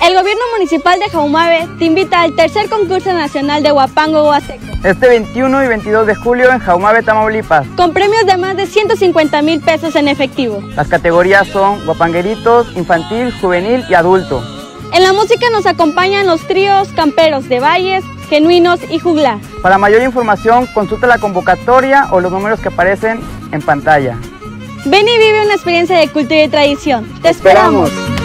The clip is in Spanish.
El Gobierno Municipal de Jaumave te invita al tercer concurso nacional de Huapango Huasteco. Este 21 y 22 de julio en Jaumave, Tamaulipas. Con premios de más de 150,000 pesos en efectivo. Las categorías son guapangueritos, infantil, juvenil y adulto. En la música nos acompañan los tríos camperos de Valles, Genuinos y Juglar. Para mayor información, consulta la convocatoria o los números que aparecen en pantalla. Ven y vive una experiencia de cultura y tradición. ¡Te esperamos!